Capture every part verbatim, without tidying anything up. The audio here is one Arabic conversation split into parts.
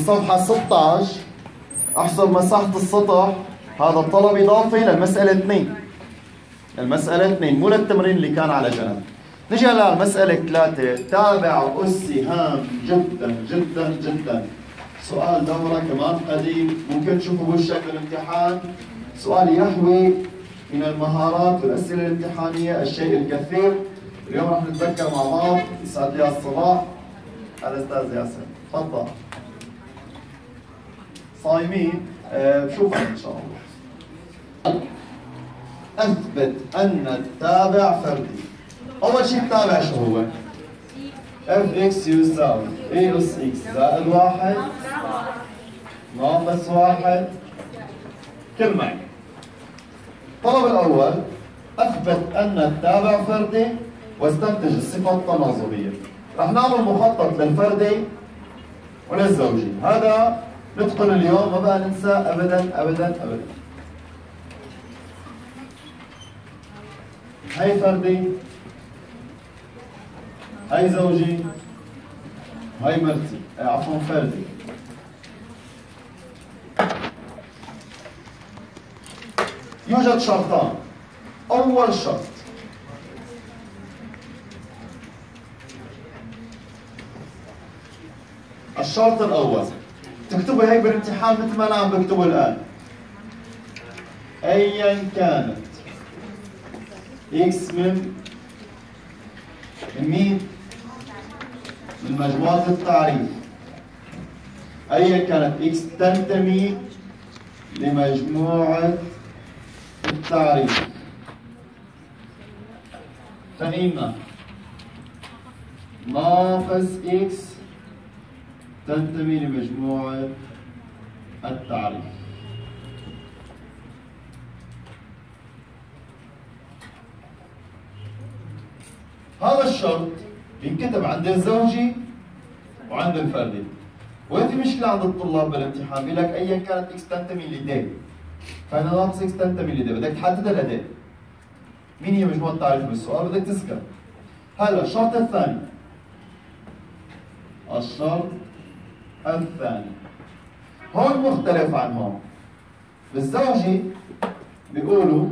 الصفحة ستة عشر احسب مساحة السطح. هذا الطلب إضافي للمسألة اثنين. المسألة اثنين مو للتمرين اللي كان على جنب. نجي هلا المسألة ثلاثة. تابع أسي هام جدا جدا جدا. سؤال دورة كمان قديم، ممكن تشوفوا بالشكل الامتحان. سؤال يحوي من المهارات والأسئلة الامتحانية الشيء الكثير. اليوم رح نتذكر مع بعض. يسعد لي الصباح الأستاذ ياسر، تفضل. صايمين؟ أه بشوفك إن شاء الله. أثبت أن التابع فردي. أول شيء التابع شو هو؟ اف اكس يساوي اي اس اكس زائد واحد ناقص واحد كل معي. الطلب الأول أثبت أن التابع فردي واستنتج الصفة التناظرية. رح نعمل مخطط للفردي وللزوجي، هذا نتقن اليوم ما بقى ننسى أبدا أبدا أبدا. هي فردي، هي زوجي، هي مرتي، عفوا فردي. يوجد شرطان. أول شرط الشرط الأول تكتبوا هيك بالامتحان مثل ما أنا عم بكتبه الآن. أيا كانت إكس من من مين؟ من مجموعة التعريف. أيا كانت إكس تنتمي لمجموعة التعريف، فإن ناقص إكس تنتمي لمجموعة التعريف. هذا الشرط بينكتب عند الزوجي وعند الفردي. وين في مشكلة عند الطلاب بالامتحان؟ بيقول لك أيا كانت إكس تنتمي لدي، فأنا ناقص إكس تنتمي لدي، بدك تحددها لدي. مين هي مجموعة التعريف بالسؤال؟ بدك تذكر. هلا الشرط الثاني. الشرط الثاني هون مختلف عن هون. بالزوجي بيقولوا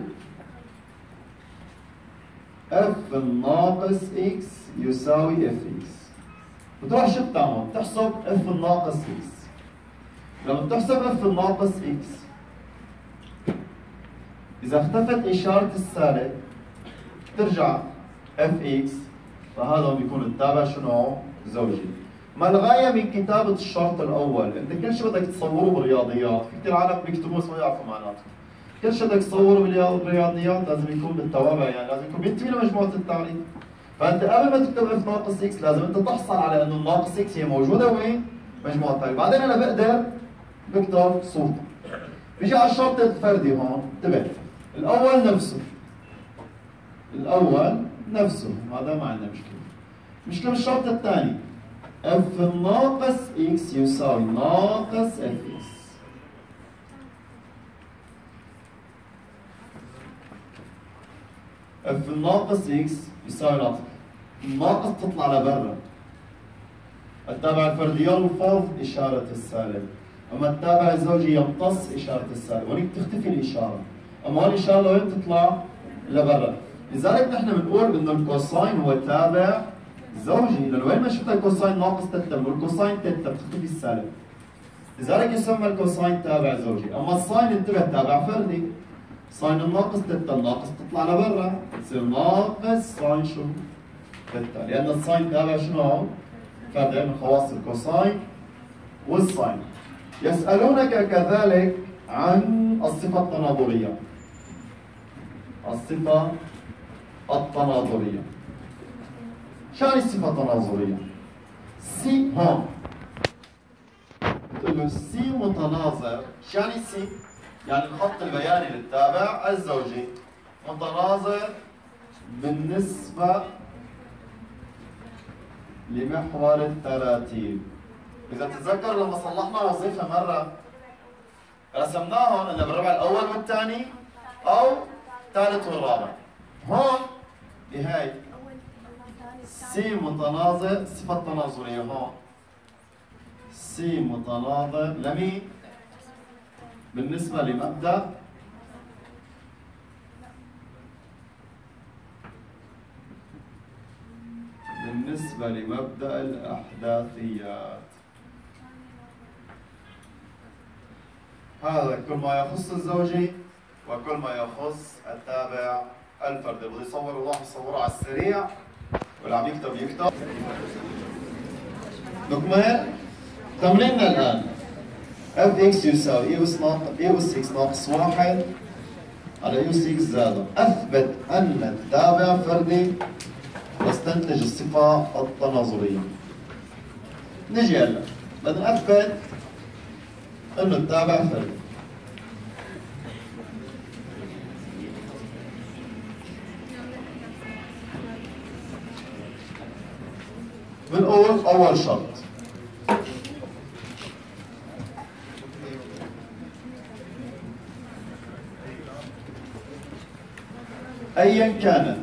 اف الناقص اكس يساوي اف اكس. بتروح شو بتعمل؟ بتحسب اف الناقص اكس. لما بتحسب اف الناقص اكس إذا اختفت إشارة السالب بترجع اف اكس، فهذا بيكون التابع شنو؟ زوجي. ما الغاية من كتابة الشرط الأول؟ أنت كل شيء بدك تصوره بالرياضيات، في كثير عالم بيكتبوه بس ما يعرفوا معناته. كل شيء بدك تصوره بالرياضيات لازم يكون بالتوابع، يعني لازم يكون بينتمي لمجموعة التعريف. فأنت قبل ما تكتب اف ناقص اكس لازم أنت تحصل على إنه الناقص اكس هي موجودة وين؟ مجموعة التعريف، بعدين أنا بقدر بكتب صورته. بيجي على الشرط الفردي هون، انتبه. الأول نفسه. الأول نفسه، هذا ما عندنا مشكلة. مشكلة بالشرط الثاني. اف ناقص اكس يساوي ناقص اف اكس. اف ناقص اكس يساوي ناقص. الناقص تطلع لبرا. التابع الفردي يلفظ إشارة السالب. أما التابع الزوجي يمتص إشارة السالب، ولكن تختفي الإشارة. أما الإشارة لوين تطلع؟ لبرا. لذلك نحن بنقول إنه الكوساين هو تابع زوجي، لأنه وين ما شفت الكوساين ناقص تتا، والكوساين تتا بتختفي السالب. لذلك يسمى الكوساين تابع زوجي، أما الساين انتبه تابع فردي. ساين الناقص تتا، الناقص تطلع لبرا، بتصير ناقص ساين شو؟ تتا، لأن الساين تابع شنو؟ فردي من خواص الكوساين والساين. يسألونك كذلك عن الصفة التناظرية. الصفة التناظرية. شو يعني الصفة التناظرية؟ سي هون بتقول له سي متناظر. شو يعني سي؟ يعني الخط البياني للتابع الزوجي متناظر بالنسبة لمحور التراتيب. إذا تتذكر لما صلحنا وظيفة مرة رسمناهم إلا بالربع الأول والثاني أو الثالث والرابع. هون بهاي سي متناظر، الصفة التناظرية هون سي متناظر لمين؟ بالنسبة لمبدأ بالنسبة لمبدأ الأحداثيات. هذا كل ما يخص الزوجي وكل ما يخص التابع الفردي. بده يصور الله يصوره على السريع، واللي عم يكتب يكتب. نكمل تمريننا الآن. اف اكس يساوي اي اس اي اس ستة ناقص واحد على يو ستة زائد. اثبت ان التابع فردي واستنتج الصفة التناظرية. نجي هلا بدنا نثبت انه التابع فردي. بنقول اول شرط ايا كانت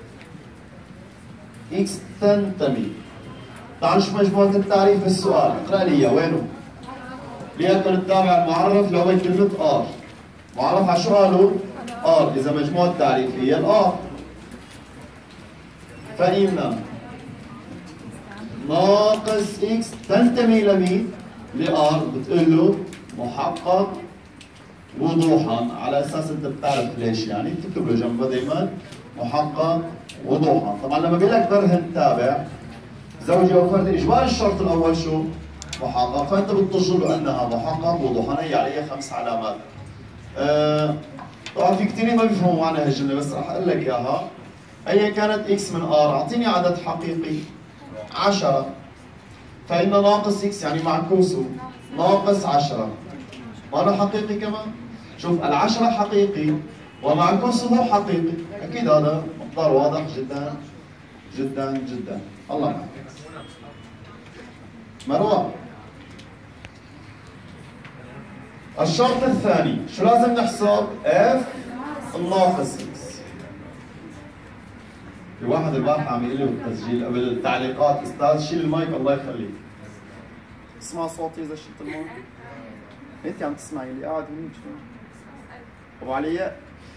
اكس تنتمي. تعال نشوف مجموعة التعريف بالسؤال، اقرأ لي اياه وينه؟ ليكن التابع المعرف لو كلمة ار. معرف على شو قالوا؟ ار، إذا مجموعة تعريفية الار. فإن ناقص اكس تنتمي لمين؟ لار، بتقول له محقق وضوحا، على اساس انت بتعرف ليش يعني، بتكتب له جنبه دائما محقق وضوحا. طبعا لما بيقول لك برهن تابع زوجي او فردي، اجباري الشرط الاول شو؟ محقق، فانت بتطش له انها محقق وضوحا، هي عليها خمس علامات. آه طبعا في كثيرين ما بيفهموا معنى هالجمله، بس رح اقول لك اياها. ايا كانت اكس من ار، اعطيني عدد حقيقي عشرة، فإن ناقص اكس يعني معكوسه ناقص عشرة، ما أنا حقيقي كمان؟ شوف العشرة حقيقي ومعكوسه حقيقي، أكيد هذا مقدار واضح جدا جدا جدا. الله معك. مروة، الشرط الثاني شو لازم نحسب؟ اف الناقص اكس. في واحد البارحة عم يقول لي بالتسجيل قبل التعليقات، استاذ شيل المايك الله يخليك. اسمع صوتي اذا شلت المايك. انت عم تسمعي اللي قاعد هنيك شو؟ ابو علي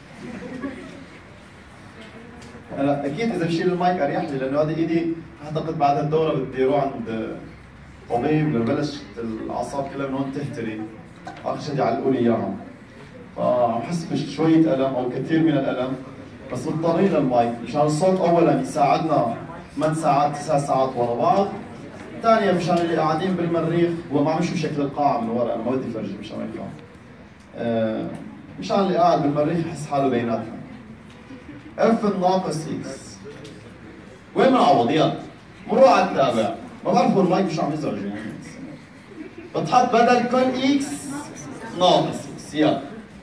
هلا اكيد اذا بشيل المايك اريح لي، لانه هذه ايدي اعتقد بعد الدورة بدي اروح عند طبيب لبلش الاعصاب كلها من هون تهتري. اخر شيء علقوا لي اياهم. فعم حس بشوية الم او كثير من الالم، بس مضطرين للمايك مشان الصوت اولا يساعدنا ثمان ساعات تسع ساعات ورا بعض، ثانيا مشان اللي قاعدين بالمريخ، هو ما عم يشوف شكل القاعة من ورا، انا ما بدي فرجي مشان ما يفهم. آه مشان اللي قاعد بالمريخ يحس حاله بيناتنا. اف الناقص اكس وين بنعوض؟ يلا مروا على التابع. ما بعرف المايك مش عم يزعج يعني. بتحط بدل كل اكس ناقص اكس، يلا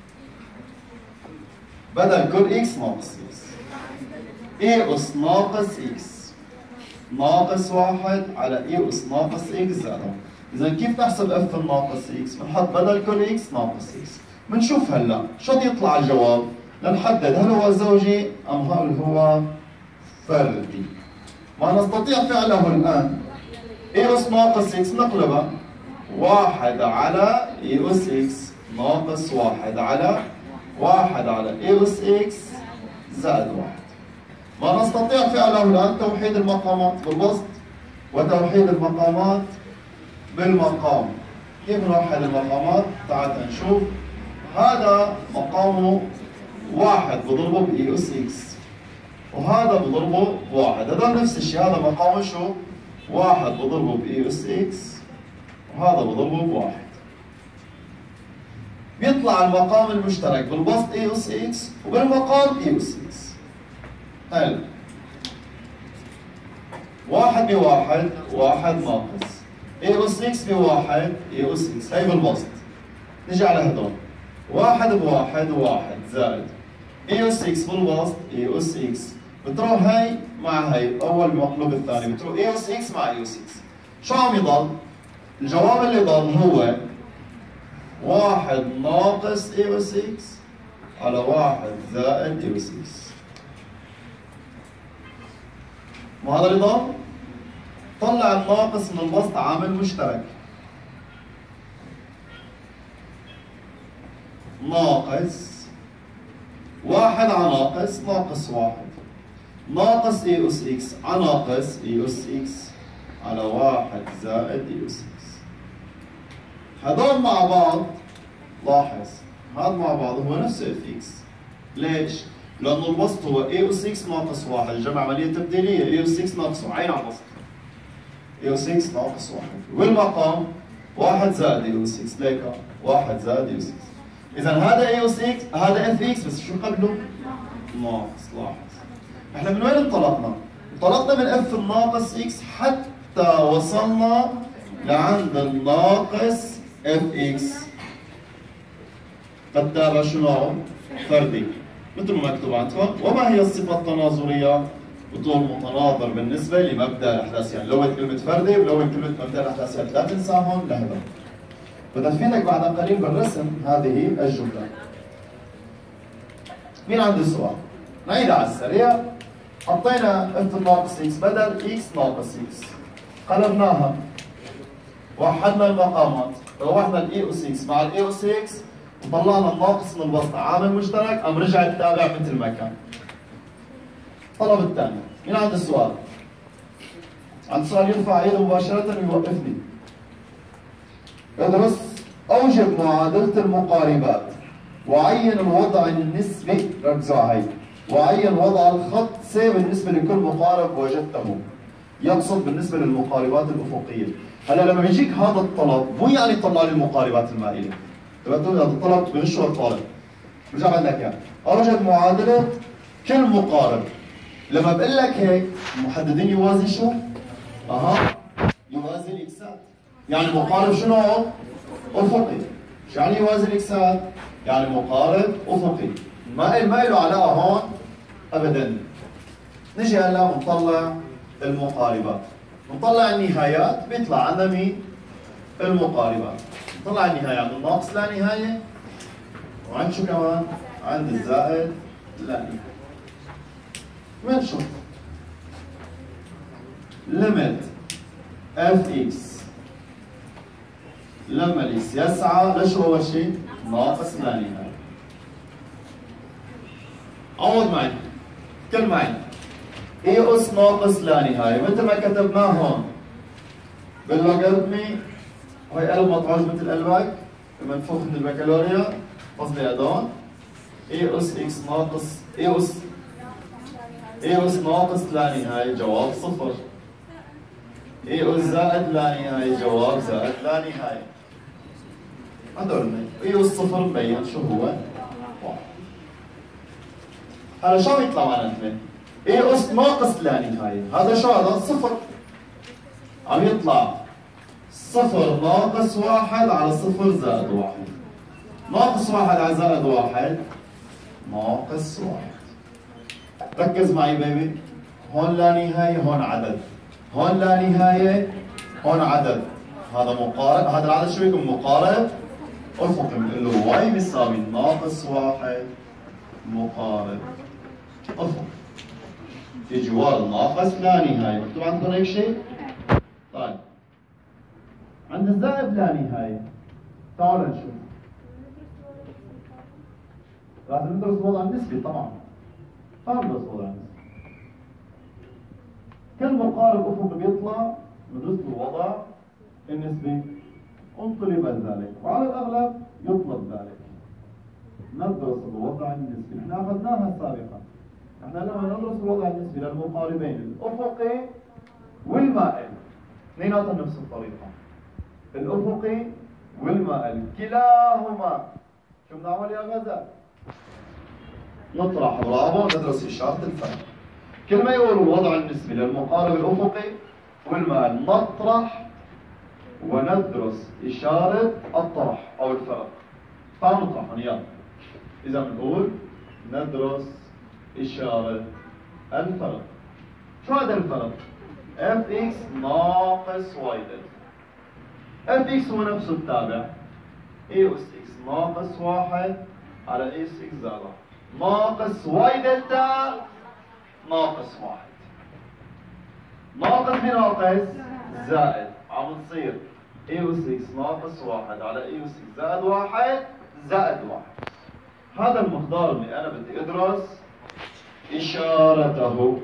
بدل كل اكس ناقص اكس. اي اس ناقص اكس ناقص واحد على اي اس ناقص اكس زائد. اذا كيف تحسب اف الناقص اكس؟ بنحط بدل كل اكس ناقص اكس. بنشوف هلا شو بده يطلع الجواب لنحدد هل هو زوجي ام هل هو فردي. ما نستطيع فعله الان. اي اس ناقص اكس نقلبها واحد على اي اس اكس ناقص واحد على واحد على اي اس اكس زائد واحد. ما نستطيع فعله الآن توحيد المقامات بالبسط وتوحيد المقامات بالمقام. كيف نوحد المقامات؟ تعال نشوف. هذا مقامه واحد بضربه باي اس اكس، وهذا بضربه بواحد، هذول نفس الشيء. هذا مقامه شو؟ واحد بضربه باي اس اكس، وهذا بضربه بواحد. بيطلع المقام المشترك بالبسط اي اس اكس وبالمقام اي اس اكس. حلو. واحد بواحد واحد ناقص اي اس اكس بواحد اي اس اكس، هي بالبسط. نجي على هدول واحد بواحد واحد زائد اي اس اكس بالبسط اي اس اكس، بتروح هي مع هي اول بمقلوب الثاني، بتروح اي اس اكس مع اي اس اكس. شو عم يضل؟ الجواب اللي ضل هو واحد ناقص اي اس اكس على واحد زائد اي اس اكس. ما هذا اللي ضل؟ طلع الناقص من البسط عامل مشترك. ناقص واحد على ناقص ناقص واحد، ناقص اي اس اكس على ناقص اي اس اكس على واحد زائد اي اس اكس. هذول مع بعض لاحظ هذا مع بعض هو نفسه اف اكس. ليش؟ لأنه الوسط هو اي اس اكس ناقص واحد، الجمع عملية تبديلية، اي اس اكس ناقص واحد، عين على الوسط. اي اس اكس ناقص واحد، والمقام واحد زائد اي اس اكس، ليك واحد زائد اي اس اكس. إذا هذا اي اس اكس، هذا اف اكس، بس شو قبله؟ ناقص. لاحظ احنا من وين انطلقنا؟ انطلقنا من اف الناقص اكس حتى وصلنا لعند الناقص اف اكس. قد تابع شنو؟ فردي، مثل ما مكتوب عندكم. وما هي الصفة التناظرية؟ بطول متناظر بالنسبة لمبدأ الأحداث، يعني لو كلمة فردي ولو كلمة مبدأ الأحداث، يعني لا تنساهم لهذا. بدها تفيدك بعد قليل بالرسم هذه الجملة. مين عنده سؤال؟ نعيدها على السريع. حطينا اف ناقص اكس بدل اكس ناقص اكس، قلبناها، وحدنا المقامات، روحنا الاي اس اكس مع الاي اس اكس وطلعنا الناقص من الوسط عامل مشترك، قام رجع التابع مثل ما كان. الطلب الثاني، مين عنده السؤال؟ عند سؤال يرفع يده مباشرة ويوقفني. ادرس اوجد معادلة المقاربات وعين الوضع النسبي، ركزوا على هي، وعين وضع الخط س بالنسبة لكل مقارب وجدته. يقصد بالنسبة للمقاربات الأفقية. هلا لما بيجيك هذا الطلب مو يعني طلع لي المقاربات المائلة. تبعتوا هذا الطلب بغشوا الطالب. برجع بقول لك اياه، اوجد معادلة كل مقارب. لما بقول لك هيك المحددين يوازي شو؟ اها يوازي الاكسات. يعني مقارب شنو؟ افقي. شو يعني يوازي الاكسات؟ يعني مقارب افقي. ما ما له علاقه هون ابدا. نجي هلا ونطلع المقاربات. نطلع النهايات بيطلع عندنا مين؟ المقاربات. نطلع النهايه عند الناقص لا نهايه، وعند شو كمان؟ عند الزائد لا نهايه. بنشوف ليميت اف اكس لما الاكس يسعى لشو اول شيء؟ ناقص لا نهايه. عوض معي، كل معي اي اس ناقص لا نهايه مثل ما كتبناه هون باللوغاريتمي. هي قلب مطعوج مثل قلبك منفوخ من البكالوريا، قصدي هدول اي اس اكس ناقص اي اس اي اس ناقص لا نهايه، جواب صفر. اي اس زائد لا نهايه، جواب زائد لا نهايه. هدول اي اس صفر مبين شو هو؟ واحد. هلا شو عم يطلع معنا اثنين؟ اي اس ناقص لا نهايه، هذا شو هذا؟ صفر. عم يطلع صفر ناقص واحد على صفر زائد واحد. ناقص واحد على زائد واحد ناقص واحد. ركز معي بيبي، هون لا نهاية، هون عدد، هون لا نهاية، هون عدد. هذا مقارب، هذا العدد شو يكون؟ مقارب افقي. بنقول له واي بيساوي ناقص واحد مقارب افقي. في جوار الناقص لا نهاية، مكتوب عندكم هيك شيء؟ طيب عند الزائد لا نهاية، تعالوا نشوف. لازم ندرس الوضع النسبي طبعا. تعالوا ندرس الوضع النسبي. كل مقارب افقي بيطلع ندرس له الوضع النسبي. انطلب ذلك، وعلى الاغلب يطلب ذلك. ندرس الوضع النسبي، نحن اخذناها سابقا. نحن لما ندرس الوضع النسبي للمقاربين الافقي والمائل اثنيناتهم نفس الطريقة. الافقي والمائل كلاهما شو بنعمل يا غزال؟ نطرح، برافو، ندرس اشارة الفرق. كل ما يقولوا الوضع النسبي للمقارب الافقي والمائل نطرح وندرس اشارة الطرح او الفرق. تعالوا نطرحهم يلا. إذا بنقول ندرس اشارة الفرق. شو هذا الفرق؟ اف اكس ناقص واي دلتا. اف اكس هو نفسه التابع اي اس اكس ناقص واحد على اي اس اكس زائد واحد ناقص واي دلتا ناقص واحد. ناقص بناقص زائد، عم تصير اي اس اكس ناقص واحد على اي اس اكس زائد واحد زائد واحد. هذا المقدار اللي أنا بدي أدرس إشارته.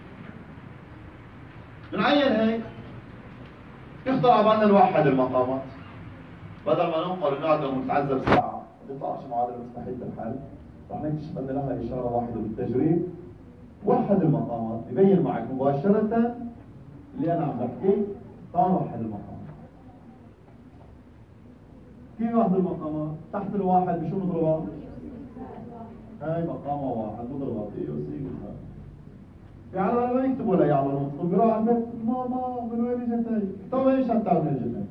بنعين هيك يخطر على بالنا نوحد المقامات بدل ما ننقل نقعد ونتعذب ساعة ما تطلعش معادلة مستحيلة الحل. رح نكتشف أن لها إشارة واحدة بالتجريب. وحد المقامات يبين معك مباشرة اللي أنا عم بحكي. تعال نوحد المقامات. كيف نوحد المقامات؟ تحت الواحد بشو نضربها؟ هاي مقامة واحد نضربها في او سي. يعني ما يكتبوا لي على النص بيروح على البيت ماما من وين اجت هي؟ طب ايش هتعمل اجت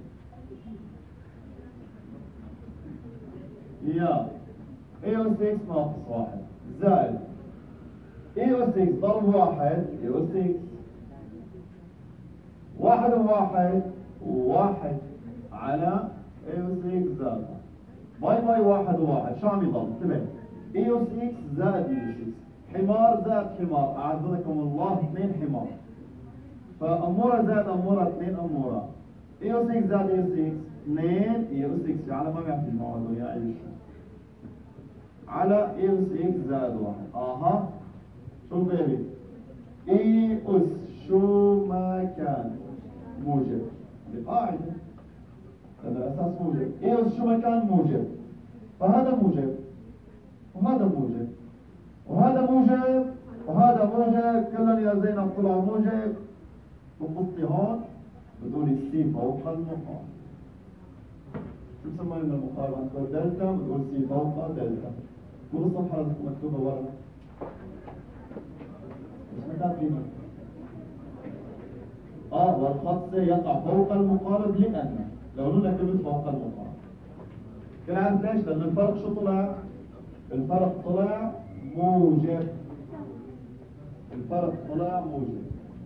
هي؟ يا اي او ستة ناقص واحد زائد اي او ستة ضرب واحد اي او ستة واحد وواحد وواحد على اي او ستة زائد باي باي واحد وواحد شو عم يضل؟ انتبه اي او ستة زائد اي او ستة حمار زائد حمار أعزكم الله اثنين حمار. فأمورة زائد أمورة اثنين أمورة. اي او ستة زائد اي او ستة اثنين اي او ستة على ما بيعطي الموعد يا ايش على اي او ستة زائد واحد. اها شو بيبي؟ اي اس شو ما كان موجب. القاعدة هذا أساس موجب. اي اس شو ما كان موجب. فهذا موجب وهذا موجب وهذا موجب وهذا موجب كلهم يا زينب طلعوا موجب. بنبطي هون بتقولي سي فوق المقام. شو بسمى لنا المقاربة؟ عندكم دلتا بتقول سي فوق دلتا. كل الصفحة لازم تكون مكتوبة ورا. بس ما كاتبينها. اه والخط يقع فوق المقارب لأن لو قلنا كلمة فوق المقارب. كل عارف ليش؟ لأن الفرق شو طلع؟ الفرق طلع موجب. الفرق طلع موجب.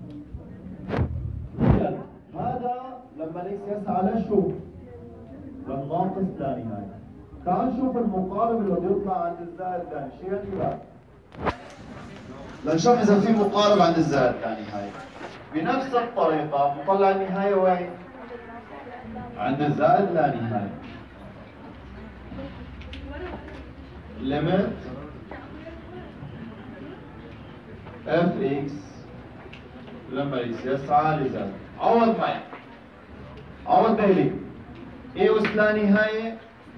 هذا لما ليس يسعى لشو؟ للناقص لا نهاية. تعال نشوف المقارب اللي بده يطلع عند الزائد لا شو يعني بقى؟ لنشوف إذا في مقارب عند الزائد لا نهاية. بنفس الطريقة مطلع النهاية وين؟ عند الزائد لا نهاية. limit اف اكس لما يسعى لزائد. عوض معي عوض بالي اي اس لا نهاية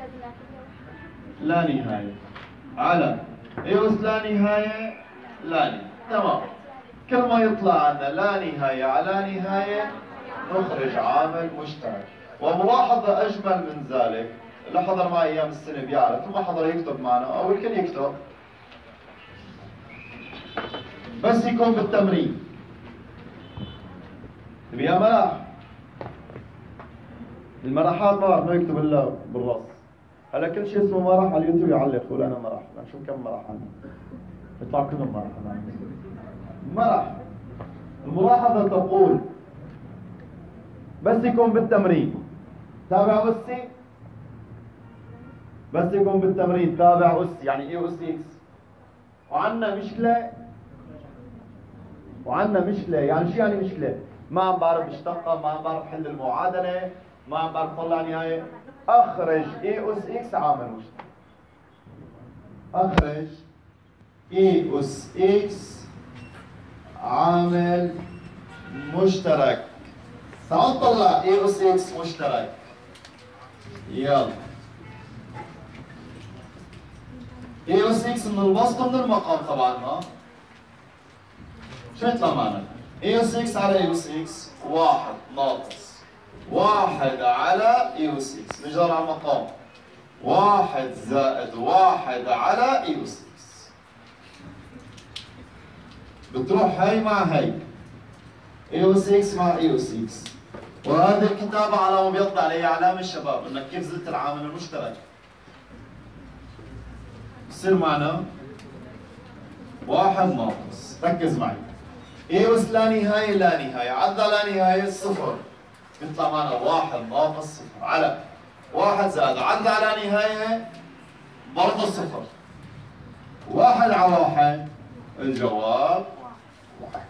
لا نهاية على اي اس لا نهاية لا نهاية. تمام. كل ما يطلع عنا لا نهاية على نهاية نخرج عامل مشترك. وملاحظة أجمل من ذلك اللي حضر معي أيام السنة بيعرف اللي ما حضر يكتب معنا أو الكل يكتب بس يكون بالتمرين. يا ملاح المراحات ما رح يكتب الا بالراس. هلا كل شيء اسمه مرح على اليوتيوب يعلق يقول انا مرح. نشوف كم مرح عندنا يطلع كلهم مرح. مرح الملاحظه تقول بس يكون بالتمرين تابع اسي. بس يكون بالتمرين تابع اسي يعني ايه اس اكس. وعندنا مشكله وعندنا مشكله. يعني شو يعني مشكله؟ ما عم بعرف اشتقها، ما عم بعرف حل المعادله، ما عم بعرف طلع نهايه. اخرج اي اس اكس عامل مشترك. اخرج اي اس اكس عامل مشترك. تعال نطلع اي اس اكس مشترك. يلا اي اس اكس من الوسط من المقام طبعا. ها شو يطلع معنا؟ اي اس اكس على اي اس اكس واحد ناقص واحد على اي اس اكس. نجرب على المقام واحد زائد واحد على اي اس اكس. بتروح هي مع هي اي اس اكس مع اي اس اكس. وهذه الكتابة على ما بيطلع عليها علامة الشباب انك كيف زدت العامل المشترك. بصير معنا واحد ناقص. ركز معي اي اس لا نهاية لا نهاية عدى لا نهاية صفر. يطلع معنا واحد ناقص صفر على واحد زائد عدى على نهاية برضه صفر. واحد على واحد الجواب واحد.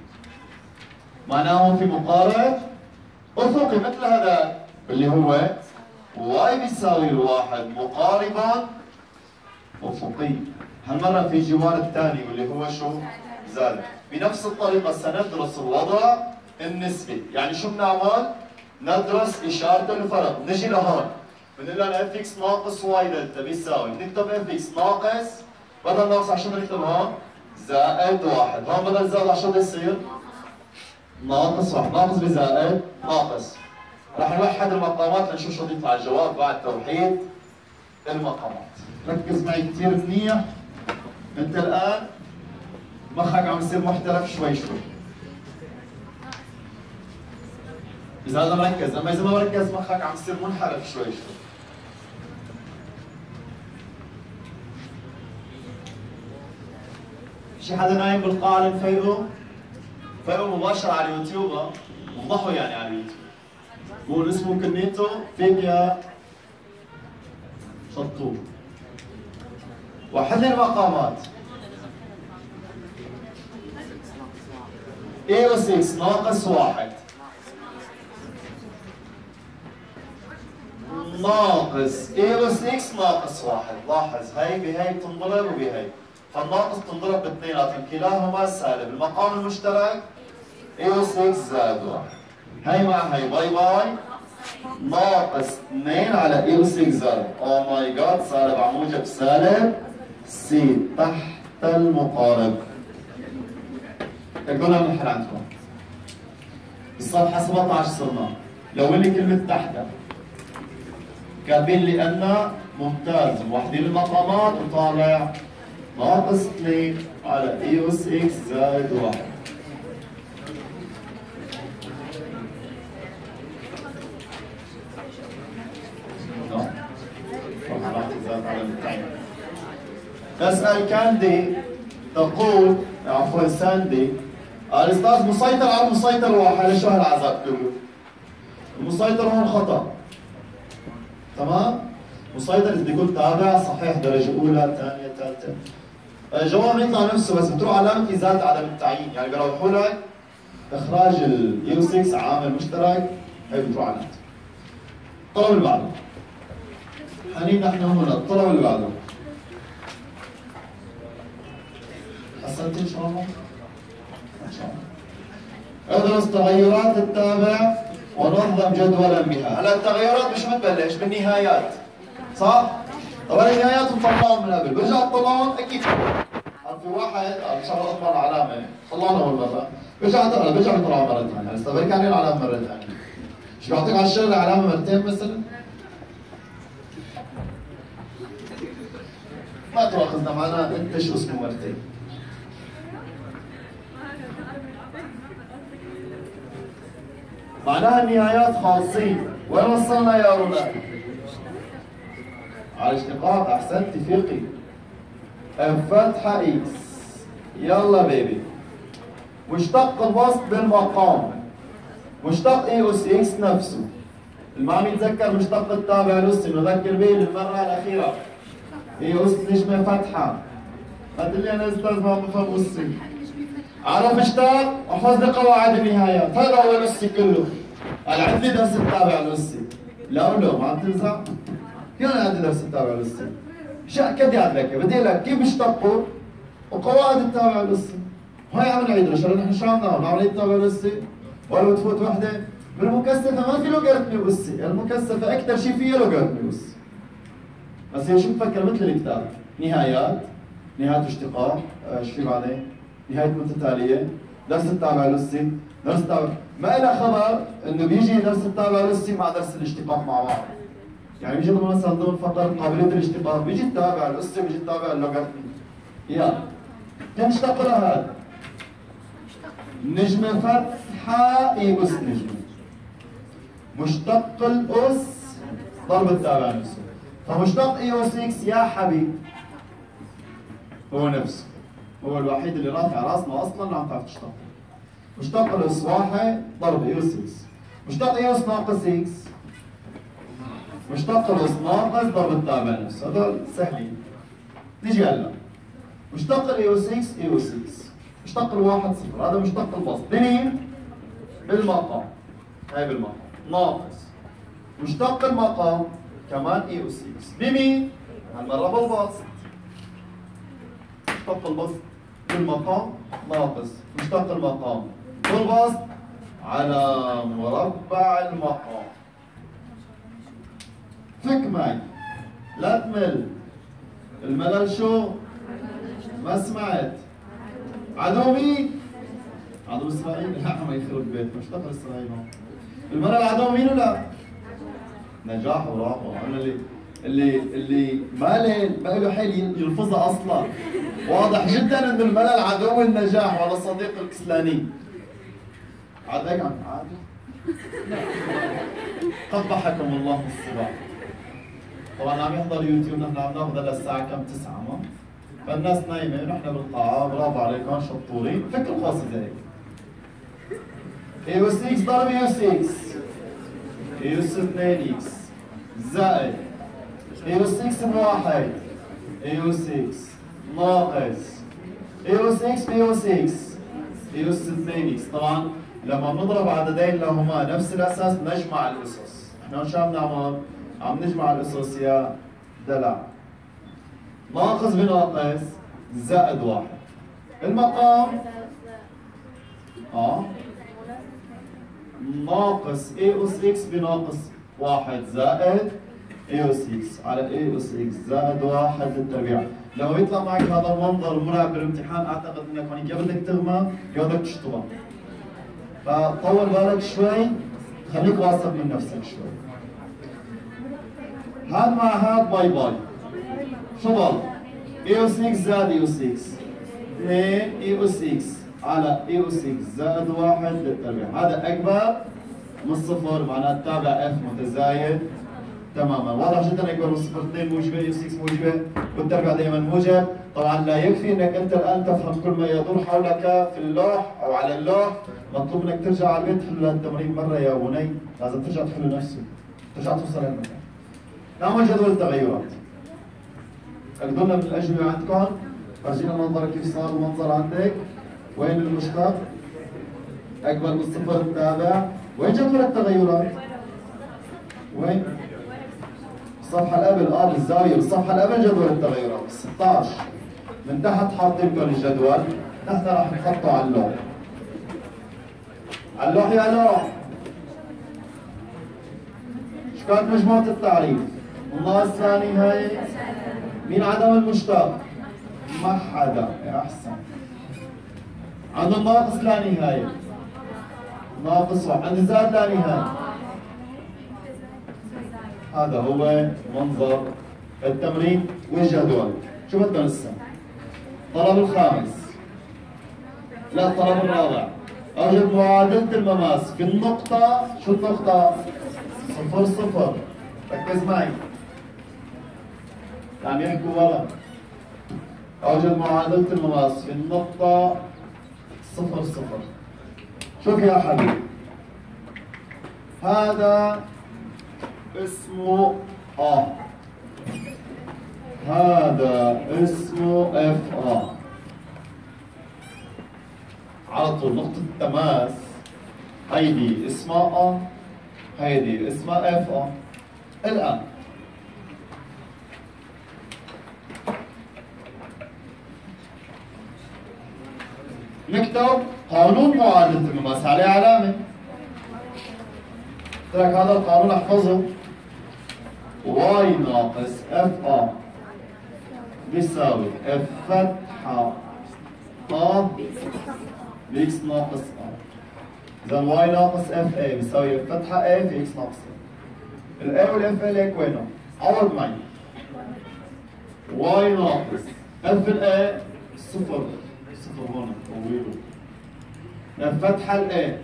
معناه في مقارب افقي مثل هذا اللي هو واي بيساوي الواحد مقاربا أفقي. هالمرة في جوار الثاني واللي هو شو؟ زائد. بنفس الطريقة سندرس الوضع النسبي، يعني شو بنعمل؟ ندرس إشارة الفرق، نجي لهون بنقول لها اف اكس ناقص واي دلتا بيساوي، بنكتب اف اكس ناقص بدل ناقص على شو بنكتب هون؟ زائد واحد، هون بدل زائد على شو بده يصير؟ ناقص واحد، ناقص بزائد ناقص. رح نوحد المقامات لنشوف شو بيطلع الجواب بعد توحيد المقامات. ركز معي كثير منيح، انت الآن مخك عم يصير محترف شوي شوي. إذا هذا مركز، أما إذا ما مركز مخك عم يصير منحرف شوي شوي. شي حدا نايم بالقاعة نفيقه؟ فيقوا مباشرة على اليوتيوب، وضحوا يعني على اليوتيوب. قول اسمه كنيتو فيك يا شطوب. وحل المقامات. إيه ستة ناقص واحد ناقص إيه ستة ناقص واحد، لاحظ هي بهي بتنضرب وبهي، فالناقص تنضرب باثنيناتهم كلاهما سالب، المقام المشترك إيه ستة زائد واحد. هي مع هي باي باي، ناقص اثنين على إيه ستة زائد، أوه ماي جاد سالب على موجب سالب سي تحت المقارب. اكتبوا لها بنحل عندكم. بالصفحة سبعة عشر صرنا، لو لي كلمة تحتها كاتبين لأن ممتاز، موحدين المقامات وطالع ناقص اثنين على إي أس إكس زائد واحد. تسأل كاندي تقول، عفوا ساندي، الأستاذ مسيطر على المسيطر واحد، شو هالعذاب كله؟ المسيطر هون خطأ. تمام؟ مسيطر إذا يقول تابع صحيح درجة أولى، ثانية، ثالثة. الجواب يطلع نفسه بس بتروح علامة إزالة عدم التعيين، يعني بيروحوا لك إخراج اليو ستة عامل مشترك، هي بتروح علامته. الطلب اللي بعده. حنين نحن هنا، الطلب اللي بعده. حسنت إن شاء الله؟ إن شاء الله. ادرس تغيرات التابع ونظم جدولا بها. هلا التغيرات مش بتبلش بالنهايات. صح؟ طبعا النهايات مطلعهم من قبل، برجع اطلعهم اكيد. في واحد ان شاء الله اطلع العلامه، طلعنا اول مره، برجع اطلع برجع بطلعها مره ثانيه، هسه برجع عليه العلامه مره ثانيه. مش بعطيك على الشغله علامه مرتين مثلا؟ ما تواخذنا معنا انت شو اسمه مرتين. معناها النهايات خالصين، وين وصلنا يا رونالدو؟ على اشتقاق، احسنت فيقي. فتحة اكس، يلا بيبي. مشتق الوسط بالمقام. مشتق اي اس اكس نفسه. المعلم يتذكر مشتق التابع الاسي، نذكر به للمرة الأخيرة. اي اس نجمة فتحة. قلت لي أنا أستاذ ما بفهم اسي. عرف اشتاق؟ احفظ لي قواعد النهايات، هذا هو الاسي كله. أنا عندي درس التابع الاسي. لا ولا ما عم تنزع؟ كيف أنا عندي درس التابع الاسي؟ شو كدي عندك؟ بدي لك كيف بيشتقوا وقواعد التابع الاسي. هاي عم نعيد شو نحن شو عم نعمل؟ عم نعيد التابع الاسي؟ ولا بتفوت وحدة؟ بالمكثفة ما في لوغاريتمي اسي، المكثفة أكثر شيء فيها لوغاريتمي اسي. بس هي شو بفكر مثل الكتاب، نهايات، نهاية اشتقاق، ايش في بعدين؟ نهاية متتالية، درس التابع الاسي، درس التابع، ما لها خبر انه بيجي درس التابع الاسي مع درس الاشتقاق مع بعض. يعني بيجي مثلا ضمن فقرة قابلية الاشتقاق، بيجي التابع الاسي وبيجي التابع اللوغاريتمي. يلا. تنشتق لهذا. نجمة فتحة اي اس نجمة. مشتق الاس ضرب التابع نفسه. فمشتق اي اس اكس يا حبيبي هو نفسه. هو الوحيد اللي رافع راسنا اصلا عم تعرف تشتق. مشتق الاس واحد ضرب اي اس اكس. مشتق اي اس ناقص اكس. مشتق الاس ناقص ضرب التابع نفسه، هذول سهلين. نيجي هلا. مشتق الاي اس اكس اي اس اكس. مشتق الواحد صفر، هذا مشتق البسط. بمين؟ بالمقام. هاي بالمقام. ناقص. مشتق المقام كمان اي اس اكس. بمين؟ هالمرة بالبسط. مشتق البسط بالمقام ناقص مشتق المقام والبسط على مربع المقام. فك معي لا تمل. الملل شو؟ ما سمعت. عدو مين؟ عدو اسرائيل. لا عم يخرب بيت مشتق اسرائيل. الملل عدو مين ولا؟ نجاح برافو. انا اللي اللي اللي ما له ما له حل يلفظها اصلا. واضح جدا ان الملل عدو النجاح ولا صديق الكسلاني. عاد هيك عم عادي. قبحكم الله في الصباح. طبعا عم يحضر يوتيوب نحن عم ناخذ للساعة كم؟ تسعة ما؟ فالناس نايمة ونحن بالقاعة. برافو عليكم شطورين. فك القاصد هيك. اي اس اكس ضرب اي اس اكس. اي اس اثنين اكس زائد اي اس اكس بواحد. اي اس اكس ناقص اي اس اكس باي اس اكس. اي اس اثنين اكس. طبعا لما بنضرب عددين لهما نفس الاساس نجمع الاسس. احنا شو عم نعمل؟ عم نجمع الاسس يا دلع. ناقص بناقص زائد واحد. المقام اه ناقص اي اس اكس بناقص واحد زائد اي اس اكس على اي اس اكس زائد واحد للتربيع. لما يطلع معك هذا المنظر مرعب بالامتحان اعتقد انك هونيك يا بدك تغمى يا بدك تشطبها. فطول بالك شوي، خليك واثق من نفسك شوي. هاد مع هاد باي باي. شو ضل؟ اي اس اكس زائد اي اس اكس. اثنين اي اس اكس على اي اس اكس زائد واحد للتربيع. هذا اكبر من صفر معناه التابع اف متزايد تماما. واضح جدا اكبر من صفر. اثنين موجبه اي اس اكس موجبه والتربيع دائما موجب. طبعا لا يكفي انك انت الان تفهم كل ما يدور حولك في اللوح او على اللوح. مطلوب انك ترجع على البيت تحل التمرين مره يا بني. لازم ترجع تحله نفسه. ترجع توصل للمكان. نعمل جدول التغيرات. اخذوا لنا من الاجوبه عندكم. فرجينا منظرك كيف صار المنظر عندك. وين المشتق؟ اكبر من صفر التابع. وين جدول التغيرات؟ وين؟ الصفحة اللي قبل اه بالزاوية، بالصفحة اللي قبل جدول التغيرات ستة عشر. من تحت حاطين لكم الجدول، نحن راح نحطه على اللوح. على اللوح يا لوح. شو كانت مجموعة التعريف؟ الناقص لا نهاية. مين عدم المشتق؟ ما حدا، يا أحسن. عند الناقص لا نهاية. ناقص واحد، عند الزائد لا نهاية. هذا هو منظر التمرين والجدول. شو بدنا لسه؟ الطلب الخامس. لا الطلب الرابع. أوجد معادلة المماس في النقطة. شو النقطة؟ صفر صفر. ركز معي. عم يحكوا ورا. أوجد معادلة المماس في النقطة صفر صفر. شوف يا حبيبي. هذا اسمه آ. هذا اسمه اف آ. على طول نقطة التماس هيدي اسمها آ، هيدي اسمها اف آ. الآن نكتب قانون معادلة المماس عليه علامة. قلت لك هذا القانون احفظه. واي ناقص اف ا بيساوي اف فتحة ا باكس ناقص ا. اذا واي ناقص اف اي بيساوي اف فتحة a في اكس ناقص a. الاي والاف ال هيك وينهم؟ عوض معي. واي ناقص اف الاي صفر. صفر هون طويله. اف فتحة الاي.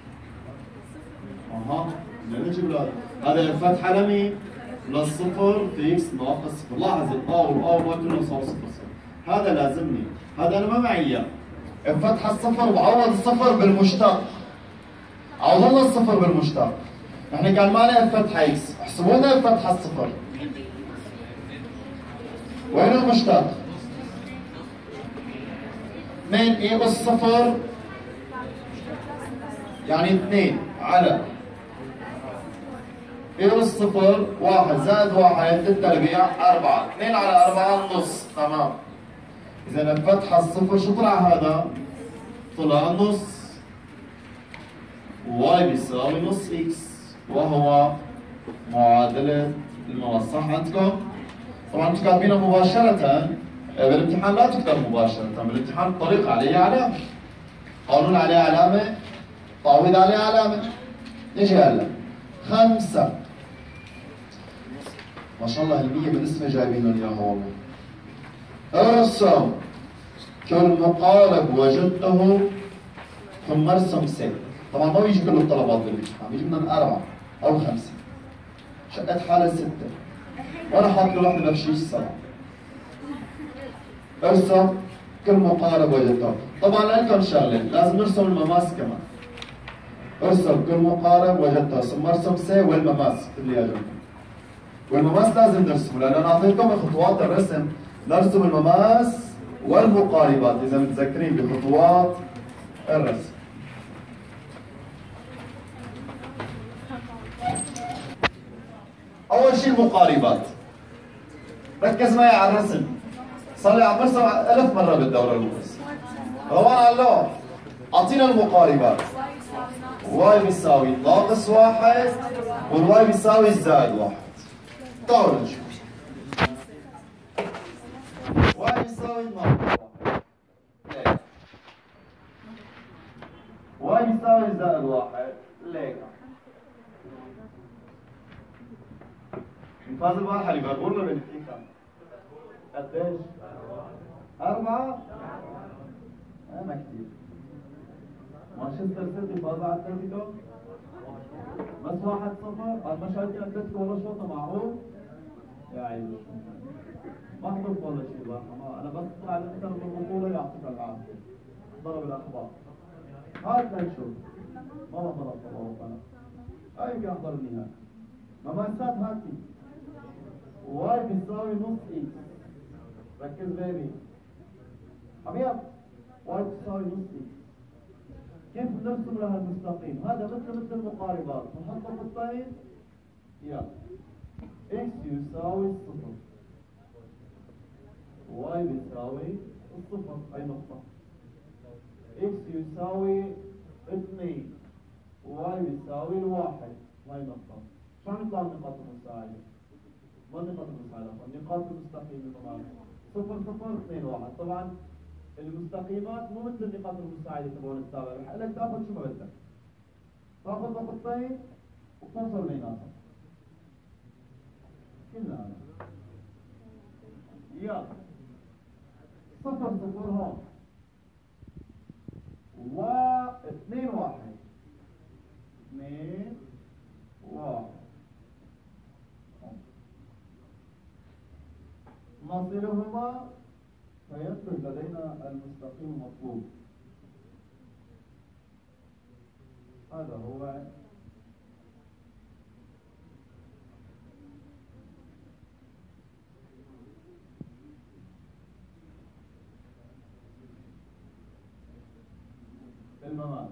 اها بدنا نجيب هذا. هذا اف فتحة لمين؟ للصفر في اكس ناقص صفر. لاحظ الا والا ما كلهم صاروا صفر صفر. هذا لازمني. هذا انا ما معي اياه. اف فتحة الصفر بعوض الصفر بالمشتق. عوض لنا الصفر بالمشتق. نحن كان معنا اف فتحة اكس، احسبوا لنا اف فتحة الصفر. وين المشتق؟ اثنين اي اس صفر يعني اثنين على اي اس صفر واحد زائد واحد للتربيع أربعة. اثنين على أربعة نص. تمام. إذا الفتحة الصفر شو طلع هذا؟ طلع نص واي بيساوي نص اكس وهو معادلة الماس، صح عندكم؟ طبعا انتم كاتبينها مباشرة، بالامتحان لا تكتب مباشرة، بالامتحان الطريقة عليه علامة، قانون عليه علامة، تعويض عليه علامة. نجي هلا خمسة، ما شاء الله المية بالنسبة جايبين لهم اياها والله. ارسم كل مقارب وجدته ثم ارسم ست. طبعا ما بيجي كل الطلبات بالامتحان، بيجي منهم أربعة أو خمسة. شقت حالة ستة وأنا حاط له واحدة ببشيش سبعة. ارسم كل مقارب وجدته. طبعا لكم شغلة، لازم نرسم المماس كمان. ارسم كل مقارب وجدته ثم ارسم س والمماس، اكتب لي يا جماعة. والمماس لازم نرسمه لأن أنا أعطيتكم خطوات الرسم، نرسم المماس والمقاربات إذا متذكرين بخطوات الرسم. أول شيء المقاربات. ركز معي على الرسم. صار لي عم برسم ألف مرة بالدورة الأولى. روان على اللوح. أعطينا المقاربات. واي بيساوي ناقص واحد والواي بيساوي زائد واحد. تعالوا نشوف. واي بيساوي ناقص واحد. واي بيساوي زائد واحد. ليك. فاز البارحة اللي بقول له بالدقيقة قديش؟ أربعة؟ آه ما كثير. مانشستر سيتي فاز على أتلتيكو بس واحد صفر، المشهد أتلتيكو ولا شوطة معروف؟ يا عيني ما حضرت ولا شيء البارحة، أنا بس طلع الإنتر بالبطولة يعطيك العافية. ضرب الأخبار. هات لنشوف. ما بحضر الطبعات أنا. هاي يمكن أحضر النهائي. مماسات هاتي. واي بيساوي نص اكس. ركز بيبي حبيب، واي بيساوي نص اكس. كيف بنرسم لها المستقيم؟ هذا مثل مثل المقاربات، بنحط خطين يلا اكس يساوي الصفر، واي بيساوي الصفر، اي نقطة. اكس يساوي اثنين، واي بيساوي الواحد، هاي نقطة. شو عم يطلع النقاط المساعدة؟ ما النقاط المساعدة، النقاط المستقيمة طبعا صفر صفر اثنين واحد. طبعا المستقيمات مو مثل النقاط المساعدة تبعون التابع، رح لك تاخذ شو ما بدك. تاخذ نقطتين وتوصل بيناتهم. كلنا هذا. يلا صفر صفر هون. و اثنين واحد. اثنين واحد. نصلهما فينتج لدينا المستقيم المطلوب. هذا هو المماس.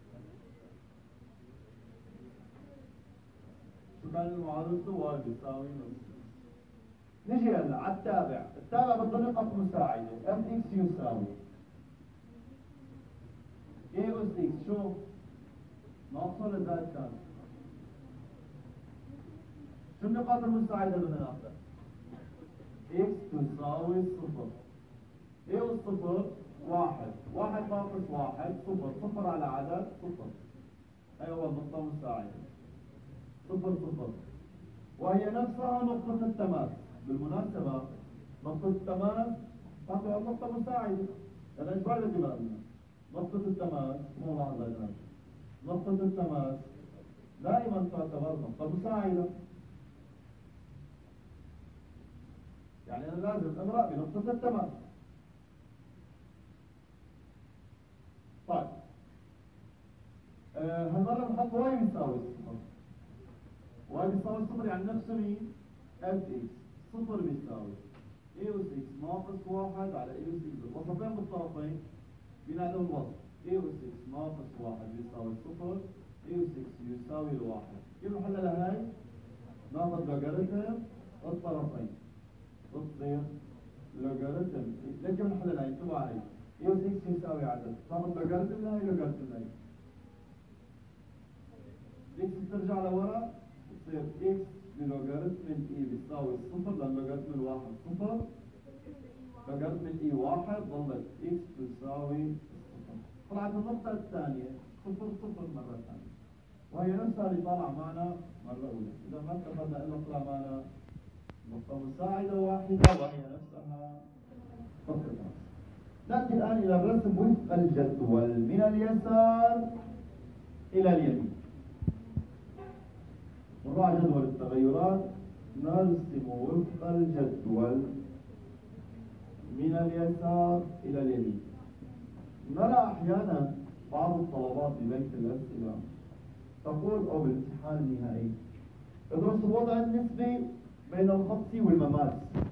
شو كان المعادلة؟ واي بيساوي نص. نجي هلا على التابع، التابع بده نقط مساعدة، اف اكس يساوي اي اس اكس، شو؟ ناقص ولا زائد كان؟ شو النقاط المساعدة اللي بدنا ناخذها؟ اكس تساوي صفر. اي اس صفر واحد، واحد ناقص واحد صفر، صفر على عدد صفر. هي هو النقطة المساعدة. صفر صفر. وهي نفسها نقطة التماس. بالمناسبة نقطة التماس تعطي نقطة مساعدة، لأن إيش بعد الدماغ؟ نقطة التماس مو واحد زائد نقطة التماس دائما تعتبر نقطة مساعدة. يعني أنا لازم أمرأ بنقطة التماس. طيب آه هنضل نحط واي بيساوي صفر. واي بيساوي صفر يعني نفسه مين؟ اف اكس. صفر بيساوي اي اس اكس ناقص واحد على اي اس اكس. الوسطين بالطرفين بينادوا الوسط. اي اس اكس ناقص واحد بيساوي صفر، اي اس اكس يساوي الواحد. كيف نحلها لهي؟ ناخذ لوغاريتم الطرفين بتصير لوغاريتم لكن نحل العين انتبهوا علي يو ستة يساوي عدد تاخذ لوغاريتم لهي لوغاريتم لهي اكس بترجع لورا بتصير اكس بلوغاريتم الاي بيساوي صفر لان لوغاريتم الواحد صفر لوغاريتم الاي واحد ضلت اكس تساوي صفر. طلعت النقطة الثانية صفر صفر مرة ثانية وهي نفسها اللي طالعة معنا مرة أولى. إذا ما اتفقنا إلا طلع معنا نقطة مساعدة واحدة وهي نفسها خط الراس. نأتي الآن إلى الرسم وفق الجدول من اليسار إلى اليمين. نراجع جدول التغيرات نرسم وفق الجدول من اليسار إلى اليمين. نرى أحيانا بعض الطلبات ببنك الأسئلة تقول أو بالامتحان النهائي ادرس الوضع النسبي بين الخط سي والمماس.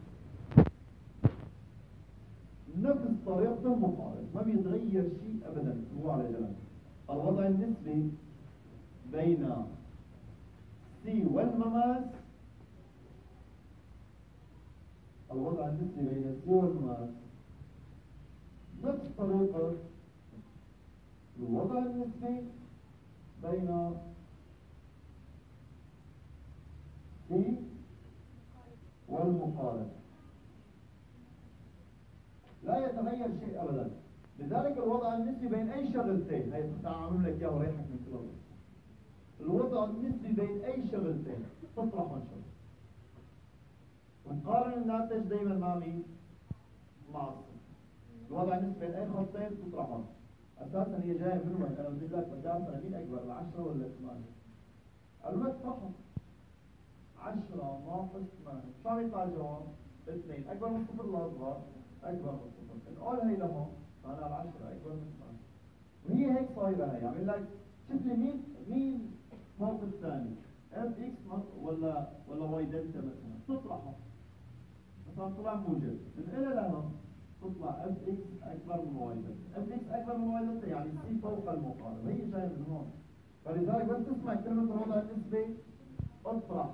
نفس طريقة المقارنة ما بيتغير شيء أبدا هو على جنب. الوضع النسبي بين سي والمماس الوضع النسبي بين سي والمماس نفس طريقة الوضع النسبي بين سي والمقارنة لا يتغير شيء أبدا. لذلك الوضع النسبي بين أي شغلتين هي تعامل لك إياه وريحك من كل وضع. الوضع النسبي بين أي شغلتين تطرح من شغل ونقارن الناتج دائما مع مين؟ مع الصفر. الوضع النسبي بين أي خطين تطرحهم. أساسا هي جاية من وين؟ أنا بدي لك بدي أعرف مين أكبر العشرة ولا ثمانية؟ قالوا لك فقط عشرة ناقص ثمانية، شو عم يطلع الجواب؟ اثنين، أكبر من صفر الأصغر، أكبر من صفر، نقول هي لهون، معناها العشرة أكبر من ثمانية. وهي هيك صايرة هي، عم لك شوف لي مين مين فوق الثاني، اف اكس ولا ولا واي دلتا مثلا، تطرحهم. مثلا طلع موجب، من إلى لهون تطلع اف اكس أكبر من واي دلتا، اف اكس أكبر من واي دلتا يعني سي فوق المقارنة، هي جاية من هون. فلذلك بس تسمع كلمة الوضع النسبي اطرح.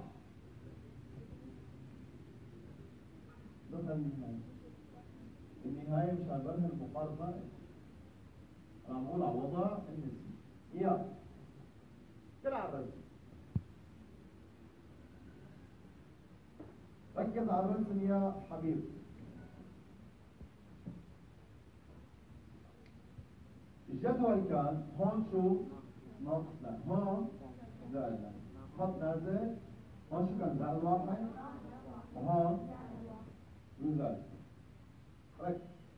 مثلا النهاية النهاية مش هنبرهن المقارنة، أنا عم بقول على الوضع النسبي. يلا تلعب رسم، ركز على الرسم يا حبيبي. الجدول كان هون شو؟ ناقص لا، هون زائد لا، خط نازل، هون شو كان؟ زائد واحد، وهون زائد. ركز.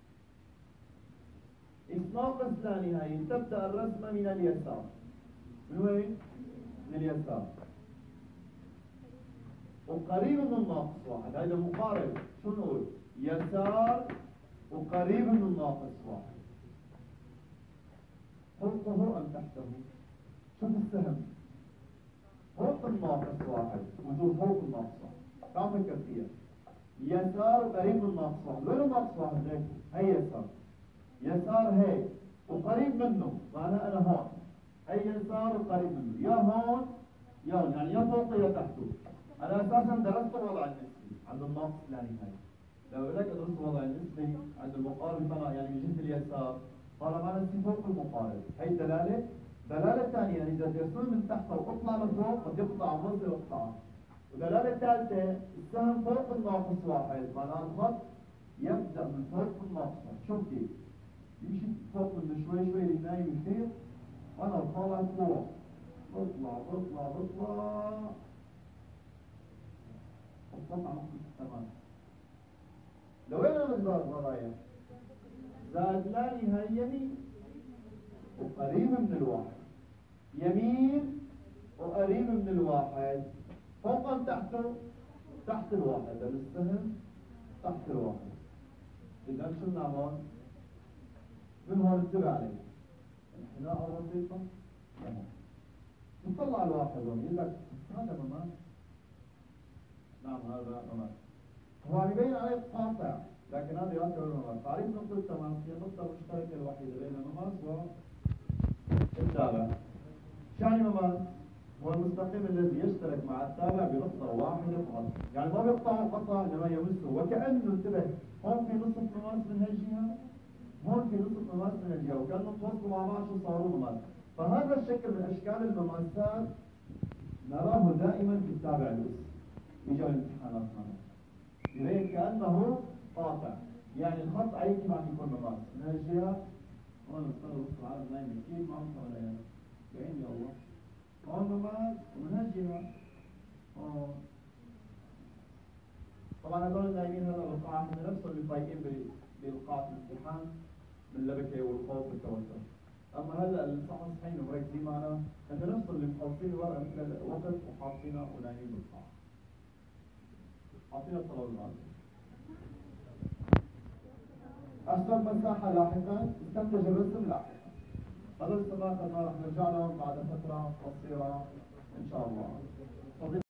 إكس ناقص لا نهاية، تبدأ الرسمة من اليسار. من وين؟ من اليسار. وقريب من ناقص واحد، هذا مقارب، شو نقول؟ يسار وقريب من ناقص واحد. فوقه أم تحته؟ شوف السهم فوق الناقص واحد وجود فوق الناقص واحد. تعال فكر فيها. يسار وقريب من ناقص واحد، وين الناقص واحد هيك؟ هي يسار. يسار هيك وقريب منه، معناها أنا هون. هي يسار وقريب منه، يا هون يا هون، يعني يا فوقه يا تحته. أنا أساسا درست الوضع النسبي عند الناقص لا نهاية. لو لك درست الوضع النسبي عند المقارب طلع يعني من جهة اليسار، طالما أنا فوق المقارب، هي دلالة. دلالة ثانية إذا ترسم من تحت وأطلع لفوق قد يقطع وصل وقطع. ودلالة ثالثة السهم فوق الناقص واحد، معناها الخط يبدأ من فوق الناقص واحد. شوف كيف؟ يمشي فوق منه شوي شوي لنايم يصير وأنا طالع فوق. بطلع بطلع بطلع الخط على نقطة التمام. لوين المقدار رايح؟ زائد لا نهاية يمين وقريب من الواحد، يمين وقريب من الواحد، فوق أم تحته؟ تحت الواحد، السهم تحت الواحد. إذا شو بنعمل؟ من هون انتبه عليه. انحناء بسيطة لهون. نطلع الواحد هون يقول لك هذا مماس. نعم هذا مماس. هو عم يبين عليه قاطع، لكن هذا يعتبر مماس. تعريف نقطة التماس هي النقطة المشتركة الوحيدة بين المماس والتابع. شو يعني مماس؟ هو المستقيم الذي يشترك مع التابع بنقطة واحدة فقط، يعني ما بيقطع القطع إنما يمسه، وكأنه انتبه هون في نصف نماس من هالجهة، هون في نصف نماس من الجهة، وكأنه تواصلوا مع بعض شو صاروا نماس. فهذا الشكل من أشكال المماسات نراه دائما في التابع الأس. يجوا الامتحانات معنا. يبين كأنه قاطع، يعني الخط عليه كيف عم يكون مماس، من هالجهة هون اختاروا وسط العالم نايمة كيف ما عم ولا يعني. بعين يا الله. هون مماس ومن هالجهة هون. طبعا هذول النايمين هلا بالقاعة هم نفسهم اللي فايقين بقاعة الامتحان من اللبكة والخوف والتوتر. أما هلا اللي صحوا صحيين ومركزين معنا هن نفسهم اللي محافظين الورقة مثل الوقت وحاطينها ونايمين بالقاعة. حاطين الطلب العالي. أشتغل مساحة لاحقا، استنتج الرسم لاحقا. هذول السماء قد رح نرجع لهم بعد فترة قصيرة إن شاء الله.